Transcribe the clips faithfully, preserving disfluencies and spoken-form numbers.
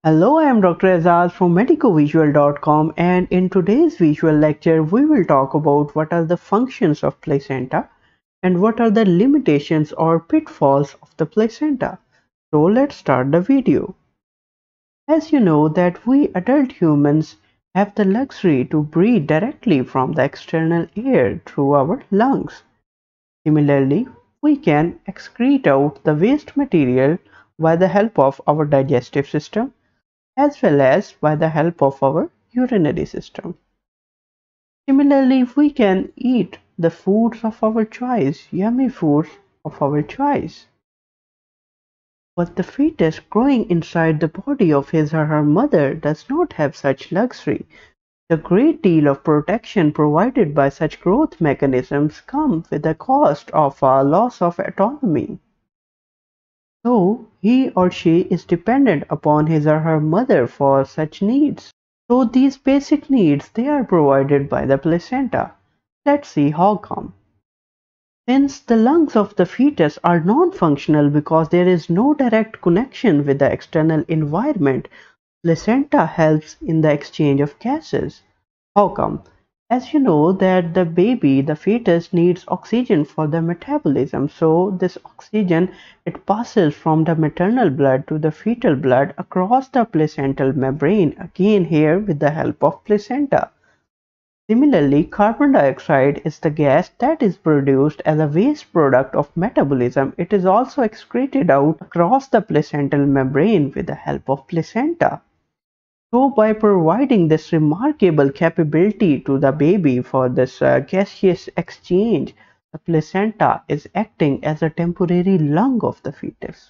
Hello, I am Doctor Aizaz from Medico Visual dot com, and in today's visual lecture we will talk about what are the functions of placenta and what are the limitations or pitfalls of the placenta. So let's start the video. As you know that we adult humans have the luxury to breathe directly from the external air through our lungs. Similarly, we can excrete out the waste material by the help of our digestive system as well as by the help of our urinary system. Similarly, we can eat the foods of our choice, yummy foods of our choice. But the fetus growing inside the body of his or her mother does not have such luxury. The great deal of protection provided by such growth mechanisms come with the cost of a loss of autonomy. So he or she is dependent upon his or her mother for such needs. So these basic needs, they are provided by the placenta. Let's see how come. Since the lungs of the fetus are non-functional because there is no direct connection with the external environment, placenta helps in the exchange of gases. How come? As you know that the baby, the fetus needs oxygen for the metabolism. So this oxygen, it passes from the maternal blood to the fetal blood across the placental membrane, again here with the help of placenta. Similarly, carbon dioxide is the gas that is produced as a waste product of metabolism. It is also excreted out across the placental membrane with the help of placenta. So by providing this remarkable capability to the baby for this uh, gaseous exchange, the placenta is acting as a temporary lung of the fetus.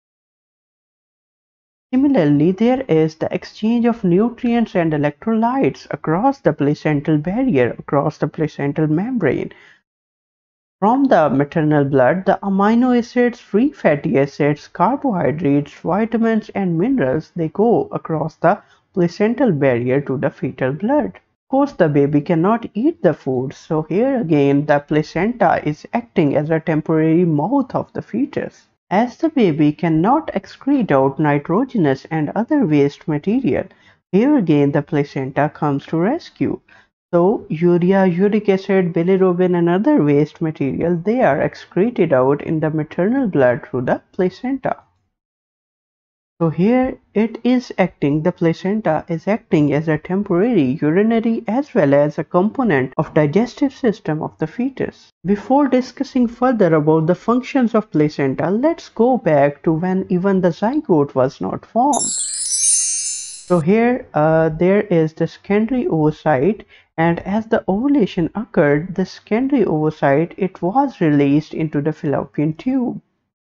Similarly, there is the exchange of nutrients and electrolytes across the placental barrier, across the placental membrane. From the maternal blood, the amino acids, free fatty acids, carbohydrates, vitamins and minerals, they go across the placental barrier to the fetal blood. Of course, the baby cannot eat the food, so here again the placenta is acting as a temporary mouth of the fetus. As the baby cannot excrete out nitrogenous and other waste material, here again the placenta comes to rescue. So urea, uric acid, bilirubin and other waste material, they are excreted out in the maternal blood through the placenta. So here it is acting, the placenta is acting as a temporary urinary as well as a component of digestive system of the fetus. Before discussing further about the functions of placenta, let's go back to when even the zygote was not formed. So here uh, there is the secondary oocyte, and as the ovulation occurred, the secondary oocyte, it was released into the fallopian tube.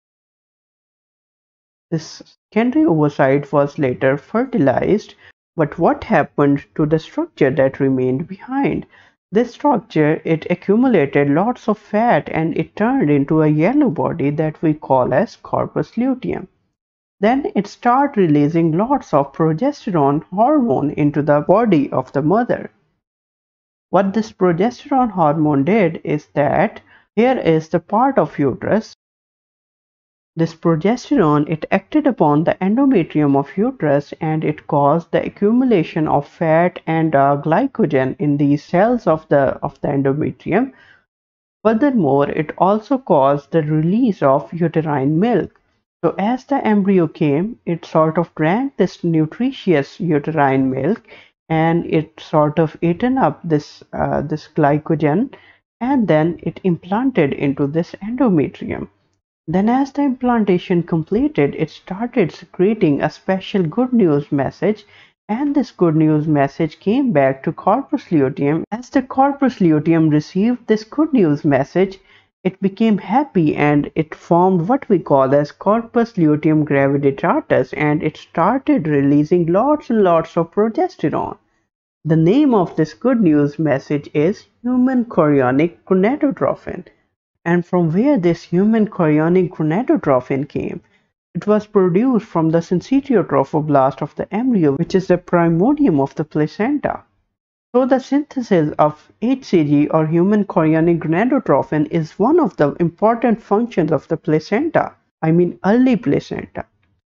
This secondary oocyte was later fertilized, but what happened to the structure that remained behind? This structure, it accumulated lots of fat and it turned into a yellow body that we call as corpus luteum. Then it started releasing lots of progesterone hormone into the body of the mother. What this progesterone hormone did is that here is the part of uterus. This progesterone, it acted upon the endometrium of uterus and it caused the accumulation of fat and uh, glycogen in these cells of the, of the endometrium. Furthermore, it also caused the release of uterine milk. So as the embryo came, it sort of drank this nutritious uterine milk and it sort of eaten up this, uh, this glycogen, and then it implanted into this endometrium. Then as the implantation completed, it started secreting a special good news message, and this good news message came back to corpus luteum. As the corpus luteum received this good news message, it became happy and it formed what we call as corpus luteum graviditatis, and it started releasing lots and lots of progesterone. The name of this good news message is human chorionic gonadotrophin. And from where this human chorionic gonadotrophin came? It was produced from the syncytiotrophoblast of the embryo, which is the primordium of the placenta. So the synthesis of H C G or human chorionic gonadotrophin is one of the important functions of the placenta, I mean early placenta.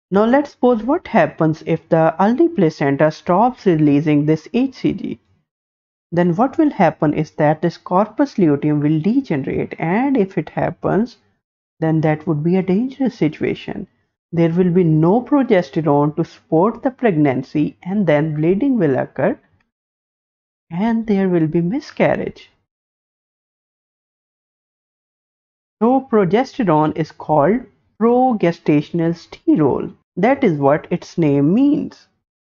Now let's suppose what happens if the early placenta stops releasing this H C G. Then what will happen is that this corpus luteum will degenerate, and if it happens, then that would be a dangerous situation. There will be no progesterone to support the pregnancy, and then bleeding will occur and there will be miscarriage. So progesterone is called progestational sterol. That is what its name means.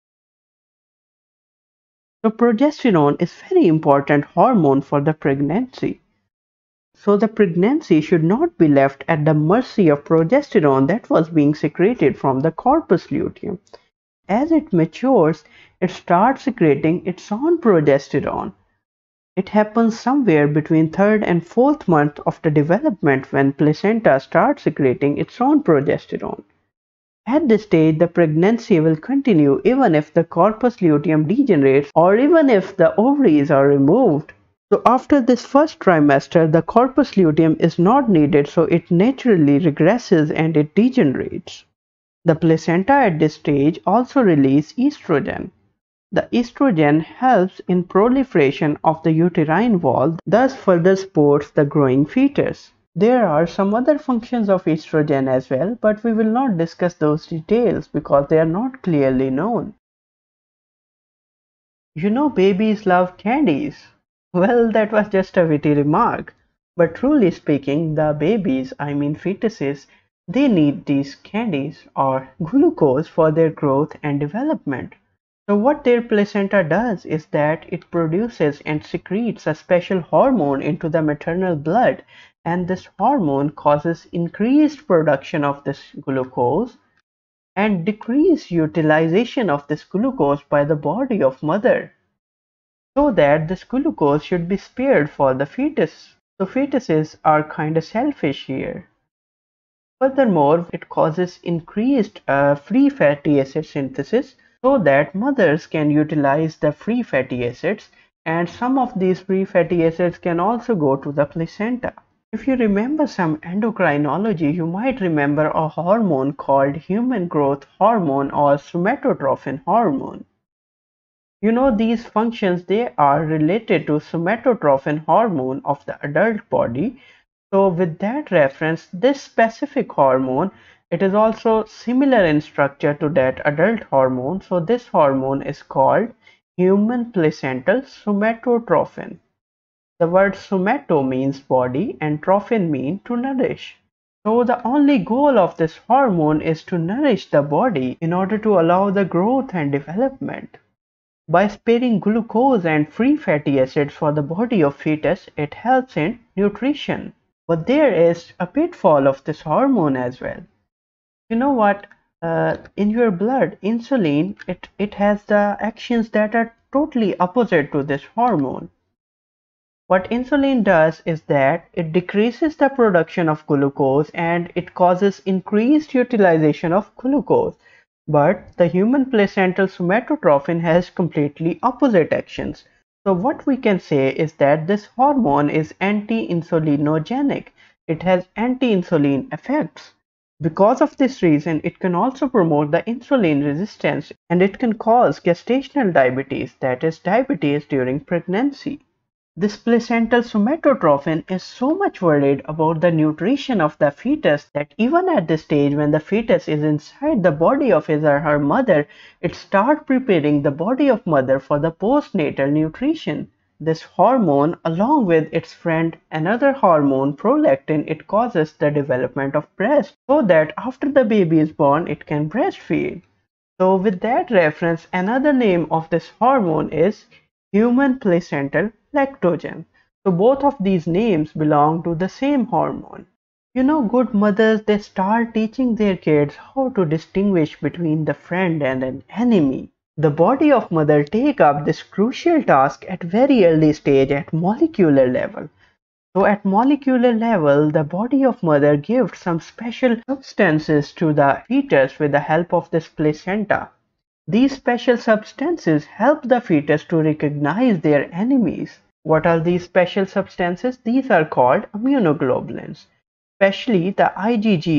So progesterone is very important hormone for the pregnancy. So the pregnancy should not be left at the mercy of progesterone that was being secreted from the corpus luteum. As it matures, it starts secreting its own progesterone. It happens somewhere between third and fourth month of the development when placenta starts secreting its own progesterone. At this stage, the pregnancy will continue even if the corpus luteum degenerates or even if the ovaries are removed. So after this first trimester, the corpus luteum is not needed, so it naturally regresses and it degenerates. The placenta at this stage also releases estrogen. The estrogen helps in proliferation of the uterine wall, thus further supports the growing fetus. There are some other functions of estrogen as well, but we will not discuss those details because they are not clearly known. You know, babies love candies. Well, that was just a witty remark. But truly speaking, the babies, I mean fetuses, they need these candies or glucose for their growth and development. So what their placenta does is that it produces and secretes a special hormone into the maternal blood, and this hormone causes increased production of this glucose and decreased utilization of this glucose by the body of mother, so that this glucose should be spared for the fetus. So fetuses are kind of selfish here. Furthermore, it causes increased uh, free fatty acid synthesis so that mothers can utilize the free fatty acids, and some of these free fatty acids can also go to the placenta. If you remember some endocrinology, you might remember a hormone called human growth hormone or somatotropin hormone. You know, these functions, they are related to somatotropin hormone of the adult body. So with that reference, this specific hormone, it is also similar in structure to that adult hormone. So this hormone is called human placental somatotropin. The word somato means body and trophin means to nourish. So the only goal of this hormone is to nourish the body in order to allow the growth and development. By sparing glucose and free fatty acids for the body of fetus, it helps in nutrition. But there is a pitfall of this hormone as well. You know what? Uh, in your blood, insulin, it, it has the actions that are totally opposite to this hormone. What insulin does is that it decreases the production of glucose and it causes increased utilization of glucose. But the human placental somatotropin has completely opposite actions. So what we can say is that this hormone is anti-insulinogenic. It has anti-insulin effects. Because of this reason, it can also promote the insulin resistance and it can cause gestational diabetes, that is diabetes during pregnancy. This placental somatotropin is so much worried about the nutrition of the fetus that even at the stage when the fetus is inside the body of his or her mother, it starts preparing the body of mother for the postnatal nutrition. This hormone, along with its friend another hormone, prolactin, it causes the development of breast so that after the baby is born, it can breastfeed. So with that reference, another name of this hormone is human placental lactogen. So both of these names belong to the same hormone. You know, good mothers, they start teaching their kids how to distinguish between the friend and an enemy. The body of mother take up this crucial task at very early stage at molecular level. So at molecular level, the body of mother gives some special substances to the fetus with the help of this placenta. These special substances help the fetus to recognize their enemies. What are these special substances? These are called immunoglobulins, especially the I G G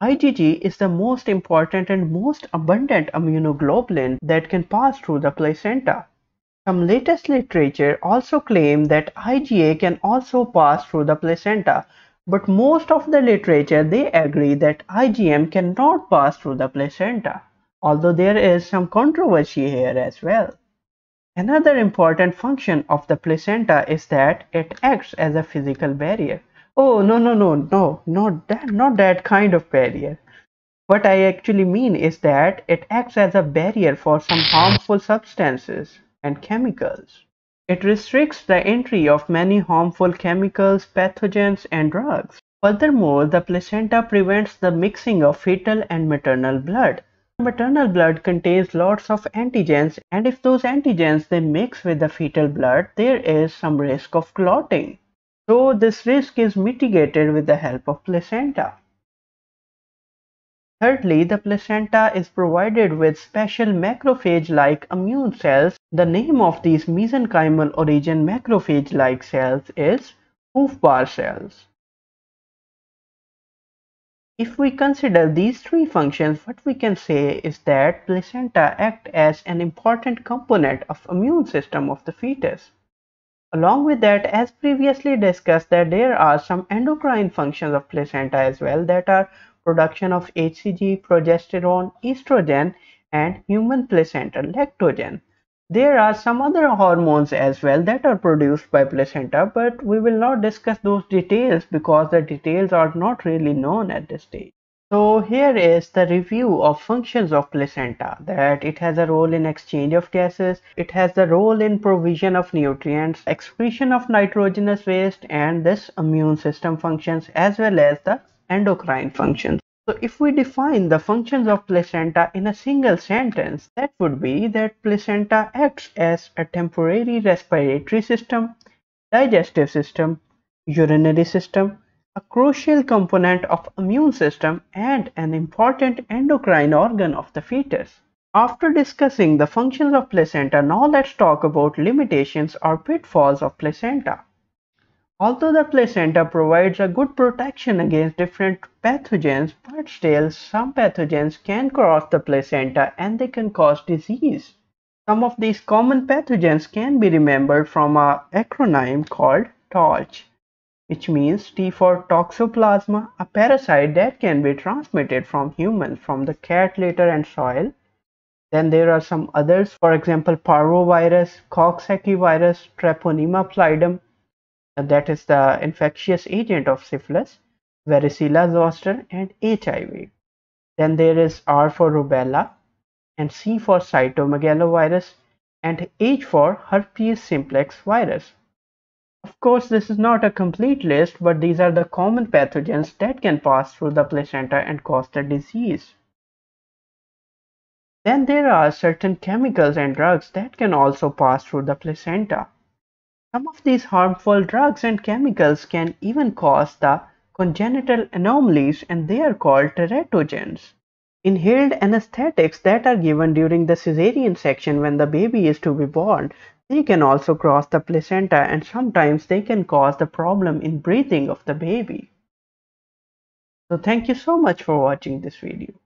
IgG is the most important and most abundant immunoglobulin that can pass through the placenta. Some latest literature also claim that IgA can also pass through the placenta, but most of the literature they agree that IgM cannot pass through the placenta, although there is some controversy here as well. Another important function of the placenta is that it acts as a physical barrier. Oh, no, no, no, no, not that, not that kind of barrier. What I actually mean is that it acts as a barrier for some harmful substances and chemicals. It restricts the entry of many harmful chemicals, pathogens, and drugs. Furthermore, the placenta prevents the mixing of fetal and maternal blood. Maternal blood contains lots of antigens, and if those antigens they mix with the fetal blood, there is some risk of clotting. So this risk is mitigated with the help of placenta. Thirdly, the placenta is provided with special macrophage-like immune cells. The name of these mesenchymal origin macrophage-like cells is Hofbauer cells. If we consider these three functions, what we can say is that placenta act as an important component of immune system of the fetus. Along with that, as previously discussed, that there are some endocrine functions of placenta as well, that are production of H C G, progesterone, estrogen, and human placental lactogen. There are some other hormones as well that are produced by placenta, but we will not discuss those details because the details are not really known at this stage. So here is the review of functions of placenta, that it has a role in exchange of gases, it has the role in provision of nutrients, excretion of nitrogenous waste, and this immune system functions as well as the endocrine functions. So if we define the functions of placenta in a single sentence, that would be that placenta acts as a temporary respiratory system, digestive system, urinary system, a crucial component of immune system, and an important endocrine organ of the fetus. After discussing the functions of placenta, now let's talk about limitations or pitfalls of placenta. Although the placenta provides a good protection against different pathogens, but still some pathogens can cross the placenta and they can cause disease. Some of these common pathogens can be remembered from an acronym called TORCH, which means T for Toxoplasma, a parasite that can be transmitted from humans from the cat litter and soil. Then there are some others, for example, parvovirus, Coxsackie virus, Treponema pallidum, that is the infectious agent of syphilis, varicella zoster, and H I V. Then there is R for rubella, and C for cytomegalovirus, and H for herpes simplex virus. Of course, this is not a complete list, but these are the common pathogens that can pass through the placenta and cause the disease. Then there are certain chemicals and drugs that can also pass through the placenta. Some of these harmful drugs and chemicals can even cause the congenital anomalies, and they are called teratogens. Inhaled anesthetics that are given during the cesarean section when the baby is to be born, they can also cross the placenta, and sometimes they can cause the problem in breathing of the baby. So thank you so much for watching this video.